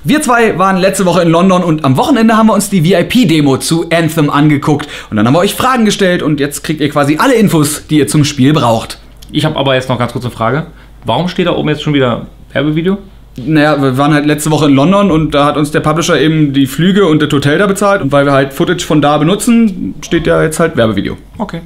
Wir zwei waren letzte Woche in London und am Wochenende haben wir uns die VIP-Demo zu Anthem angeguckt. Und dann haben wir euch Fragen gestellt und jetzt kriegt ihr quasi alle Infos, die ihr zum Spiel braucht. Ich habe aber jetzt noch ganz kurz eine Frage. Warum steht da oben jetzt schon wieder Werbevideo? Naja, wir waren halt letzte Woche in London und da hat uns der Publisher eben die Flüge und das Hotel da bezahlt. Und weil wir halt Footage von da benutzen, steht ja jetzt halt Werbevideo. Okay.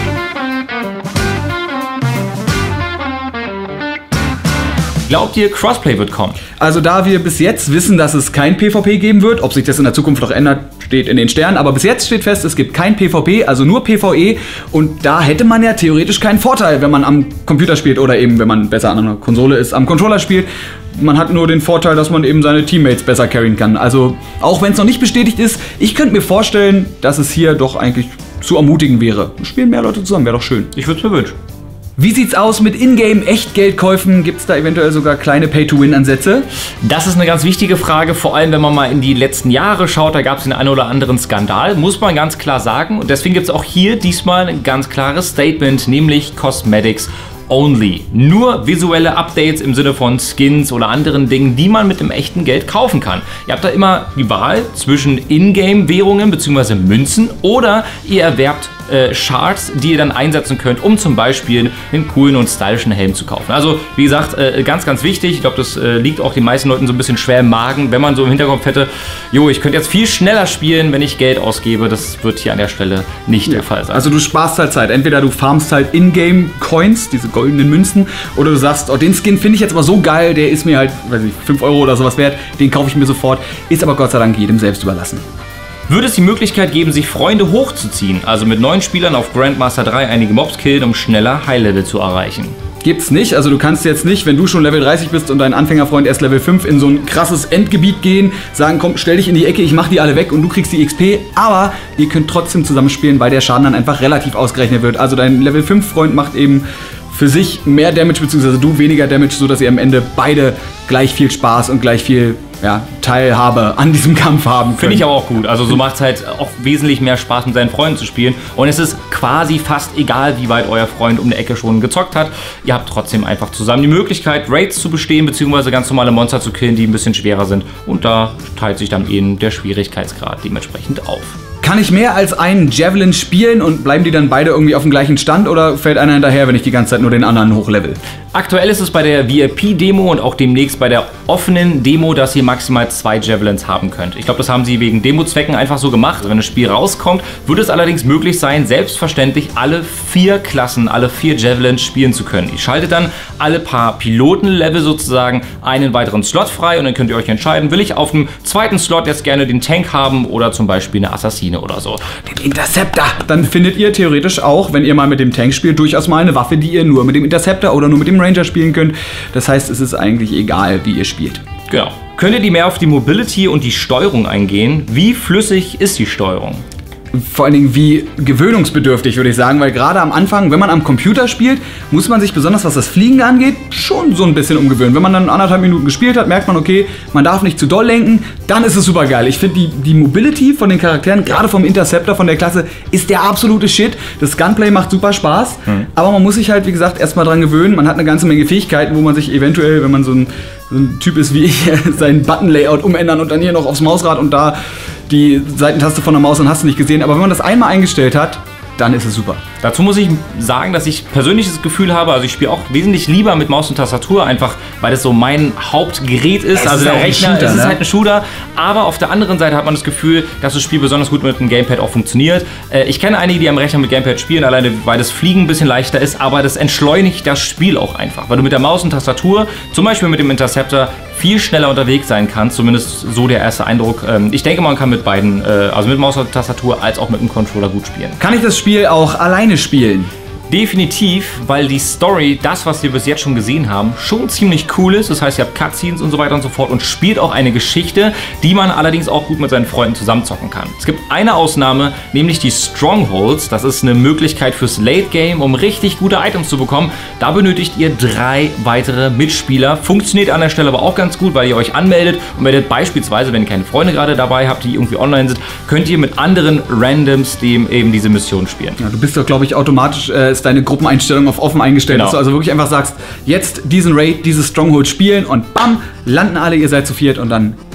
Glaubt ihr, Crossplay wird kommen? Also da wir bis jetzt wissen, dass es kein PvP geben wird, ob sich das in der Zukunft noch ändert, steht in den Sternen. Aber bis jetzt steht fest, es gibt kein PvP, also nur PvE. Und da hätte man ja theoretisch keinen Vorteil, wenn man am Computer spielt oder eben, wenn man besser an einer Konsole ist, am Controller spielt. Man hat nur den Vorteil, dass man eben seine Teammates besser carryen kann. Also auch wenn es noch nicht bestätigt ist, ich könnte mir vorstellen, dass es hier doch eigentlich zu ermutigen wäre. Spielen mehr Leute zusammen, wäre doch schön. Ich würde es mir wünschen. Wie sieht's aus mit Ingame-Echtgeldkäufen? Gibt's da eventuell sogar kleine Pay-to-Win-Ansätze? Das ist eine ganz wichtige Frage, vor allem wenn man mal in die letzten Jahre schaut, da gab es den einen oder anderen Skandal, muss man ganz klar sagen. Und deswegen gibt es auch hier diesmal ein ganz klares Statement, nämlich Cosmetics only. Nur visuelle Updates im Sinne von Skins oder anderen Dingen, die man mit dem echten Geld kaufen kann. Ihr habt da immer die Wahl zwischen Ingame-Währungen bzw. Münzen oder ihr erwerbt Shards, die ihr dann einsetzen könnt, um zum Beispiel einen coolen und stylischen Helm zu kaufen. Also wie gesagt, ganz, ganz wichtig. Ich glaube, das liegt auch den meisten Leuten so ein bisschen schwer im Magen, wenn man so im Hinterkopf hätte, jo, ich könnte jetzt viel schneller spielen, wenn ich Geld ausgebe. Das wird hier an der Stelle nicht der Fall sein. Also du sparst halt Zeit. Entweder du farmst halt Ingame-Coins, diese goldenen Münzen, oder du sagst, oh, den Skin finde ich jetzt aber so geil, der ist mir halt, weiß ich, 5 Euro oder sowas wert, den kaufe ich mir sofort. Ist aber Gott sei Dank jedem selbst überlassen. Würde es die Möglichkeit geben, sich Freunde hochzuziehen, also mit 9 Spielern auf Grandmaster 3 einige Mobs killen, um schneller High-Level zu erreichen? Gibt's nicht, also du kannst jetzt nicht, wenn du schon Level 30 bist und dein Anfängerfreund erst Level 5 in so ein krasses Endgebiet gehen, sagen, komm, stell dich in die Ecke, ich mach die alle weg und du kriegst die XP, aber ihr könnt trotzdem zusammen spielen, weil der Schaden dann einfach relativ ausgerechnet wird. Also dein Level 5 Freund macht eben für sich mehr Damage, beziehungsweise du weniger Damage, sodass ihr am Ende beide gleich viel Spaß und gleich viel Teilhabe an diesem Kampf haben könnt. Finde ich aber auch gut. Also so macht es halt auch wesentlich mehr Spaß, mit seinen Freunden zu spielen. Und es ist quasi fast egal, wie weit euer Freund um die Ecke schon gezockt hat. Ihr habt trotzdem einfach zusammen die Möglichkeit, Raids zu bestehen, beziehungsweise ganz normale Monster zu killen, die ein bisschen schwerer sind. Und da teilt sich dann eben der Schwierigkeitsgrad dementsprechend auf. Kann ich mehr als einen Javelin spielen und bleiben die dann beide irgendwie auf dem gleichen Stand oder fällt einer hinterher, wenn ich die ganze Zeit nur den anderen hochlevel? Aktuell ist es bei der VIP-Demo und auch demnächst bei der offenen Demo, dass ihr maximal 2 Javelins haben könnt. Ich glaube, das haben sie wegen Demo-Zwecken einfach so gemacht. Also wenn das Spiel rauskommt, wird es allerdings möglich sein, selbstverständlich alle 4 Klassen, alle 4 Javelins spielen zu können. Ihr schaltet dann alle paar Pilotenlevel sozusagen einen weiteren Slot frei und dann könnt ihr euch entscheiden, will ich auf dem zweiten Slot jetzt gerne den Tank haben oder zum Beispiel eine Assassine oder so. Den Interceptor! Dann findet ihr theoretisch auch, wenn ihr mal mit dem Tank spielt, durchaus mal eine Waffe, die ihr nur mit dem Interceptor oder nur mit dem Ranger spielen könnt. Das heißt, es ist eigentlich egal, wie ihr spielt. Genau. Könnt ihr die mehr auf die Mobility und die Steuerung eingehen? Wie flüssig ist die Steuerung? Vor allen Dingen wie gewöhnungsbedürftig, würde ich sagen, weil gerade am Anfang, wenn man am Computer spielt, muss man sich besonders, was das Fliegen angeht, schon so ein bisschen umgewöhnen. Wenn man dann 1,5 Minuten gespielt hat, merkt man, okay, man darf nicht zu doll lenken, dann ist es super geil. Ich finde die Mobility von den Charakteren, gerade vom Interceptor von der Klasse, ist der absolute Shit. Das Gunplay macht super Spaß, aber man muss sich halt, wie gesagt, erstmal dran gewöhnen. Man hat eine ganze Menge Fähigkeiten, wo man sich eventuell, wenn man so ein Typ ist wie ich, sein Button-Layout umändern und dann hier noch aufs Mausrad und da die Seitentaste von der Maus, dann hast du nicht gesehen. Aber wenn man das einmal eingestellt hat, dann ist es super. Dazu muss ich sagen, dass ich persönlich das Gefühl habe, also ich spiele auch wesentlich lieber mit Maus und Tastatur, einfach weil das so mein Hauptgerät ist. Also der Rechner, es ist halt ein Shooter, aber auf der anderen Seite hat man das Gefühl, dass das Spiel besonders gut mit dem Gamepad auch funktioniert. Ich kenne einige, die am Rechner mit Gamepad spielen, alleine weil das Fliegen ein bisschen leichter ist, aber das entschleunigt das Spiel auch einfach, weil du mit der Maus und Tastatur, zum Beispiel mit dem Interceptor, viel schneller unterwegs sein kannst, zumindest so der erste Eindruck. Ich denke, man kann mit beiden, also mit Maus und Tastatur als auch mit dem Controller gut spielen. Kann ich das Spiel auch alleine spielen? Definitiv, weil die Story, das, was wir bis jetzt schon gesehen haben, schon ziemlich cool ist. Das heißt, ihr habt Cutscenes und so weiter und so fort und spielt auch eine Geschichte, die man allerdings auch gut mit seinen Freunden zusammenzocken kann. Es gibt eine Ausnahme, nämlich die Strongholds. Das ist eine Möglichkeit fürs Late Game, um richtig gute Items zu bekommen. Da benötigt ihr 3 weitere Mitspieler. Funktioniert an der Stelle aber auch ganz gut, weil ihr euch anmeldet und werdet beispielsweise, wenn ihr keine Freunde gerade dabei habt, die irgendwie online sind, könnt ihr mit anderen Randoms eben diese Mission spielen. Ja, du bist doch, glaube ich, automatisch ist deine Gruppeneinstellung auf offen eingestellt, dass du also wirklich einfach sagst, jetzt diesen Raid, dieses Stronghold spielen und bam, landen alle, ihr seid zu viert und dann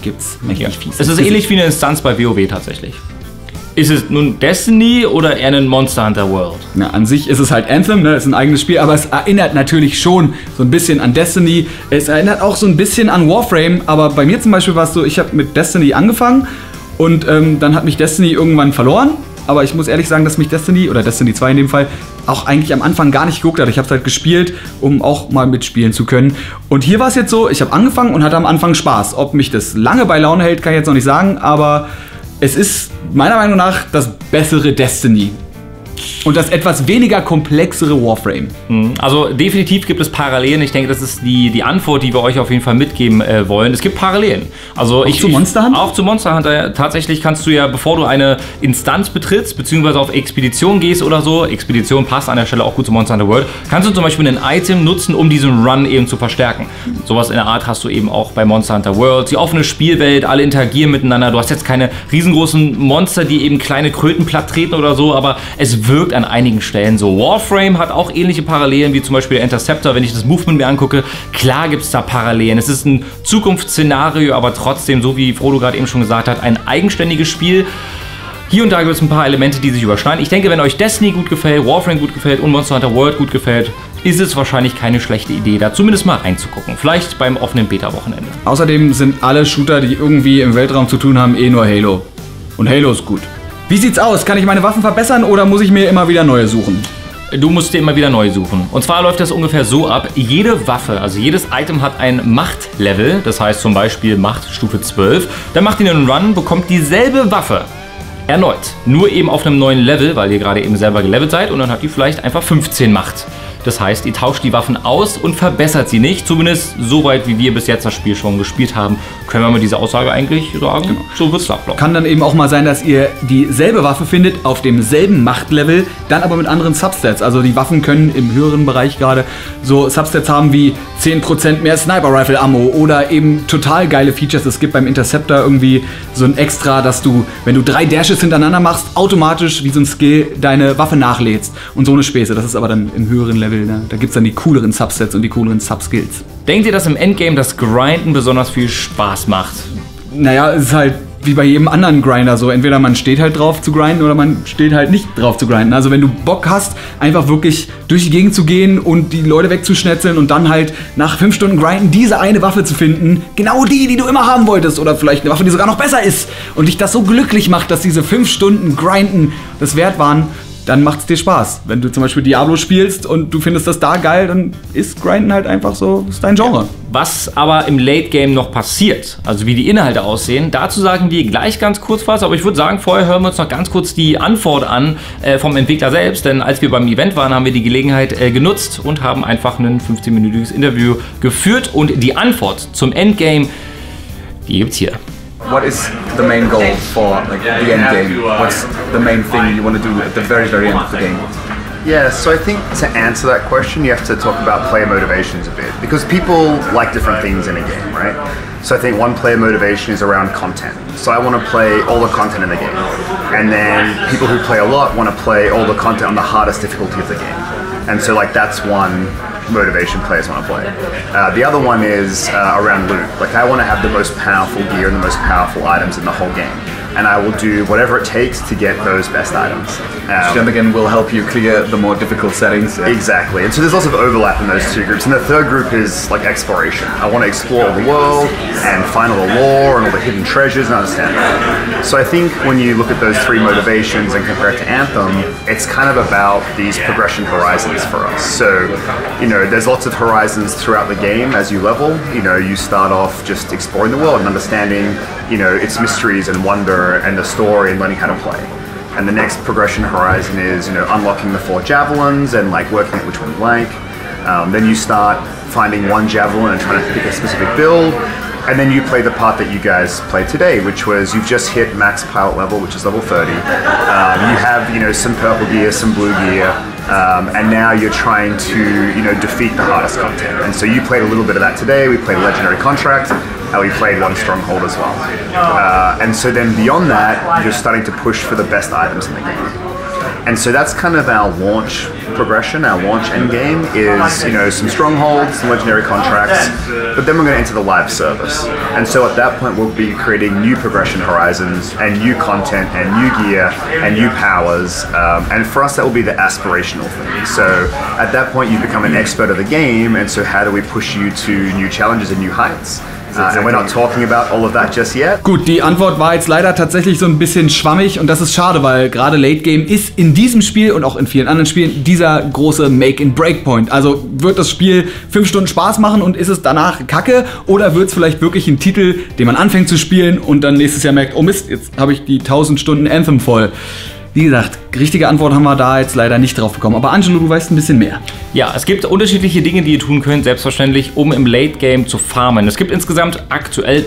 gibt's mächtig fies. Es ist ähnlich wie eine Instanz bei WoW tatsächlich. Ist es nun Destiny oder eher ein Monster Hunter World? Ja, an sich ist es halt Anthem, ne? Ist ein eigenes Spiel, aber es erinnert natürlich schon so ein bisschen an Destiny. Es erinnert auch so ein bisschen an Warframe, aber bei mir zum Beispiel war es so, ich habe mit Destiny angefangen und dann hat mich Destiny irgendwann verloren. Aber ich muss ehrlich sagen, dass mich Destiny, oder Destiny 2 in dem Fall, auch eigentlich am Anfang gar nicht geguckt hat. Ich habe es halt gespielt, um auch mal mitspielen zu können. Und hier war es jetzt so, ich habe angefangen und hatte am Anfang Spaß. Ob mich das lange bei Laune hält, kann ich jetzt noch nicht sagen, aber es ist meiner Meinung nach das bessere Destiny. Und das etwas weniger komplexere Warframe. Also definitiv gibt es Parallelen. Ich denke, das ist die Antwort, die wir euch auf jeden Fall mitgeben wollen. Es gibt Parallelen. Also zu Monster Hunter? Auch zu Monster Hunter. Tatsächlich kannst du ja, bevor du eine Instanz betrittst, beziehungsweise auf Expedition gehst oder so, Expedition passt an der Stelle auch gut zu Monster Hunter World, kannst du zum Beispiel ein Item nutzen, um diesen Run eben zu verstärken. Sowas in der Art hast du eben auch bei Monster Hunter World. Die offene Spielwelt, alle interagieren miteinander. Du hast jetzt keine riesengroßen Monster, die eben kleine Kröten platt treten oder so, aber es wirkt an einigen Stellen so. Warframe hat auch ähnliche Parallelen wie zum Beispiel der Interceptor, wenn ich das Movement mir angucke. Klar gibt es da Parallelen. Es ist ein Zukunftsszenario, aber trotzdem, so wie Frodo gerade eben schon gesagt hat, ein eigenständiges Spiel. Hier und da gibt es ein paar Elemente, die sich überschneiden. Ich denke, wenn euch Destiny gut gefällt, Warframe gut gefällt und Monster Hunter World gut gefällt, ist es wahrscheinlich keine schlechte Idee, da zumindest mal reinzugucken. Vielleicht beim offenen Beta-Wochenende. Außerdem sind alle Shooter, die irgendwie im Weltraum zu tun haben, nur Halo. Und Halo ist gut. Wie sieht's aus? Kann ich meine Waffen verbessern oder muss ich mir immer wieder neue suchen? Du musst dir immer wieder neu suchen. Und zwar läuft das ungefähr so ab, jede Waffe, also jedes Item hat ein Machtlevel, das heißt zum Beispiel Macht Stufe 12. Dann macht ihr einen Run, bekommt dieselbe Waffe erneut. Nur eben auf einem neuen Level, weil ihr gerade eben selber gelevelt seid und dann hat die vielleicht einfach 15 Macht. Das heißt, ihr tauscht die Waffen aus und verbessert sie nicht. Zumindest so weit, wie wir bis jetzt das Spiel schon gespielt haben, können wir mit dieser Aussage eigentlich sagen, genau. So wird es ablaufen. Kann dann eben auch mal sein, dass ihr dieselbe Waffe findet, auf demselben Machtlevel, dann aber mit anderen Substats. Also die Waffen können im höheren Bereich gerade so Substats haben wie 10% mehr Sniper-Rifle-Ammo oder eben total geile Features. Es gibt beim Interceptor irgendwie so ein Extra, dass du, wenn du 3 Dashes hintereinander machst, automatisch wie so ein Skill deine Waffe nachlädst. Und so eine Späße. Das ist aber dann im höheren Level. Ne? Da gibt es dann die cooleren Subsets und die cooleren Subskills. Denkt ihr, dass im Endgame das Grinden besonders viel Spaß macht? Naja, es ist halt wie bei jedem anderen Grinder so. Entweder man steht halt drauf zu grinden oder man steht halt nicht drauf zu grinden. Also wenn du Bock hast, einfach wirklich durch die Gegend zu gehen und die Leute wegzuschnetzeln und dann halt nach 5 Stunden Grinden diese eine Waffe zu finden, genau die du immer haben wolltest oder vielleicht eine Waffe, die sogar noch besser ist und dich das so glücklich macht, dass diese 5 Stunden Grinden das wert waren, dann macht es dir Spaß. Wenn du zum Beispiel Diablo spielst und du findest das da geil, dann ist Grinden halt einfach so, ist dein Genre. Was aber im Late Game noch passiert, also wie die Inhalte aussehen, dazu sagen wir gleich ganz kurz was, aber ich würde sagen, vorher hören wir uns noch ganz kurz die Antwort an vom Entwickler selbst, denn als wir beim Event waren, haben wir die Gelegenheit genutzt und haben einfach ein 15-minütiges Interview geführt und die Antwort zum Endgame, die gibt's hier. What is the main goal for the end game? What's the main thing you want to do at the very end of the game? Yeah, so I think to answer that question, you have to talk about player motivations a bit, because people like different things in a game, right? So I think one player motivation is around content. So I want to play all the content in the game. And then people who play a lot want to play all the content on the hardest difficulty of the game. And so like that's one motivation players want to play. The other one is around loot. Like I want to have the most powerful gear and the most powerful items in the whole game. And I will do whatever it takes to get those best items. Jump again will help you clear the more difficult settings. Yeah. Exactly. And so there's lots of overlap in those two groups. And the third group is like exploration. I want to explore the world and find all the lore and all the hidden treasures and understand that. So I think when you look at those 3 motivations and compare it to Anthem, it's kind of about these progression horizons for us. So, you know, there's lots of horizons throughout the game as you level. You know, you start off just exploring the world and understanding, you know, its mysteries and wonder and the story and learning how to play. And the next progression horizon is, you know, unlocking the 4 javelins and like working out which one you like. Then you start finding one javelin and trying to pick a specific build. And then you play the part that you guys played today, which was you've just hit max pilot level, which is level 30. You have, you know, some purple gear, some blue gear, and now you're trying to, you know, defeat the hardest content. And so you played a little bit of that today. We played Legendary Contract. We played one Stronghold as well. And so then beyond that, you're starting to push for the best items in the game. And so that's kind of our launch progression, our launch endgame is, you know, some strongholds, some legendary contracts, but then we're going to enter the live service. And so at that point we'll be creating new progression horizons and new content and new gear and new powers. And for us that will be the aspirational thing. So at that point you become an expert of the game, and so how do we push you to new challenges and new heights? And we're not talking about all of that just yet. Gut, die Antwort war jetzt leider tatsächlich so ein bisschen schwammig und das ist schade, weil gerade Late Game ist in diesem Spiel und auch in vielen anderen Spielen dieser große Make-and-Break-Point. Also wird das Spiel 5 Stunden Spaß machen und ist es danach kacke, oder wird es vielleicht wirklich ein Titel, den man anfängt zu spielen und dann nächstes Jahr merkt, oh Mist, jetzt habe ich die 1000 Stunden Anthem voll. Wie gesagt, richtige Antwort haben wir da jetzt leider nicht drauf bekommen. Aber Angelo, du weißt ein bisschen mehr. Ja, es gibt unterschiedliche Dinge, die ihr tun könnt, selbstverständlich, um im Late Game zu farmen. Es gibt insgesamt aktuell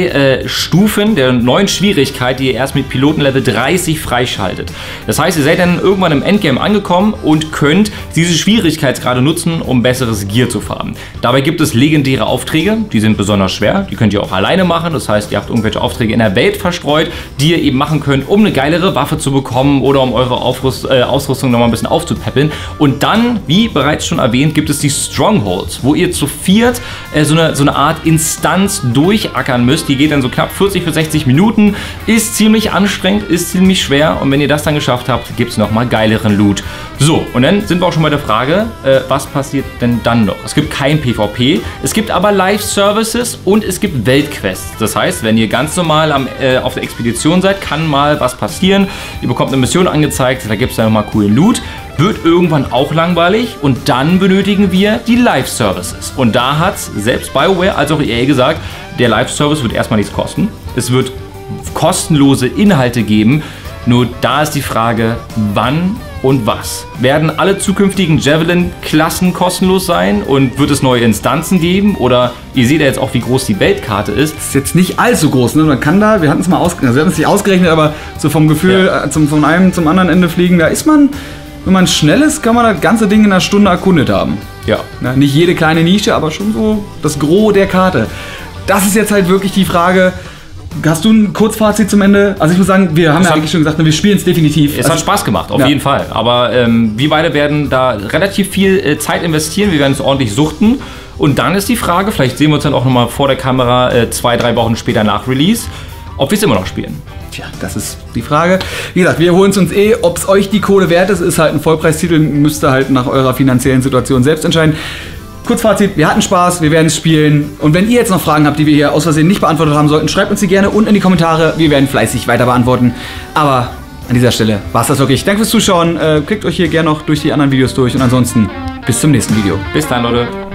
3 Stufen der neuen Schwierigkeit, die ihr erst mit Pilotenlevel 30 freischaltet. Das heißt, ihr seid dann irgendwann im Endgame angekommen und könnt diese Schwierigkeitsgrade nutzen, um besseres Gear zu farmen. Dabei gibt es legendäre Aufträge, die sind besonders schwer. Die könnt ihr auch alleine machen. Das heißt, ihr habt irgendwelche Aufträge in der Welt verstreut, die ihr eben machen könnt, um eine geilere Waffe zu bekommen oder um eure Ausrüstung nochmal ein bisschen aufzupäppeln. Und dann, wie bereits schon erwähnt, gibt es die Strongholds, wo ihr zu viert so eine Art Instanz durchackern müsst. Die geht dann so knapp 40 bis 60 Minuten, ist ziemlich anstrengend, ist ziemlich schwer, und wenn ihr das dann geschafft habt, gibt es nochmal geileren Loot. So, und dann sind wir auch schon bei der Frage, was passiert denn dann noch? Es gibt kein PvP, es gibt aber Live-Services und es gibt Weltquests. Das heißt, wenn ihr ganz normal auf der Expedition seid, kann mal was passieren. Ihr bekommt eine Mission angezeigt, da gibt es dann nochmal coolen Loot. Wird irgendwann auch langweilig und dann benötigen wir die Live-Services. Und da hat selbst BioWare als auch EA gesagt, der Live-Service wird erstmal nichts kosten. Es wird kostenlose Inhalte geben. Nur da ist die Frage, wann und was. Werden alle zukünftigen Javelin-Klassen kostenlos sein und wird es neue Instanzen geben? Oder ihr seht ja jetzt auch, wie groß die Weltkarte ist. Das ist jetzt nicht allzu groß, ne? Man kann da, wir hatten es mal ausgerechnet, wir hatten es nicht ausgerechnet, aber so vom Gefühl, von einem zum anderen Ende fliegen, da ist man, wenn man schnell ist, kann man das ganze Ding in einer Stunde erkundet haben. Ja. Na, nicht jede kleine Nische, aber schon so das Gros der Karte. Das ist jetzt halt wirklich die Frage. Hast du ein Kurzfazit zum Ende? Also ich muss sagen, wir haben ja eigentlich schon gesagt, wir spielen es definitiv. Es hat Spaß gemacht, auf jeden Fall. Aber wir beide werden da relativ viel Zeit investieren. Wir werden es ordentlich suchten. Und dann ist die Frage, vielleicht sehen wir uns dann auch nochmal vor der Kamera 2-3 Wochen später nach Release, ob wir es immer noch spielen. Tja, das ist die Frage. Wie gesagt, wir holen es uns ob es euch die Kohle wert ist. Ist halt ein Vollpreistitel, müsst ihr halt nach eurer finanziellen Situation selbst entscheiden. Kurzfazit, wir hatten Spaß, wir werden es spielen. Und wenn ihr jetzt noch Fragen habt, die wir hier aus Versehen nicht beantwortet haben sollten, schreibt uns die gerne unten in die Kommentare. Wir werden fleißig weiter beantworten. Aber an dieser Stelle war es das wirklich. Danke fürs Zuschauen. Klickt euch hier gerne noch durch die anderen Videos durch. Und ansonsten bis zum nächsten Video. Bis dann, Leute.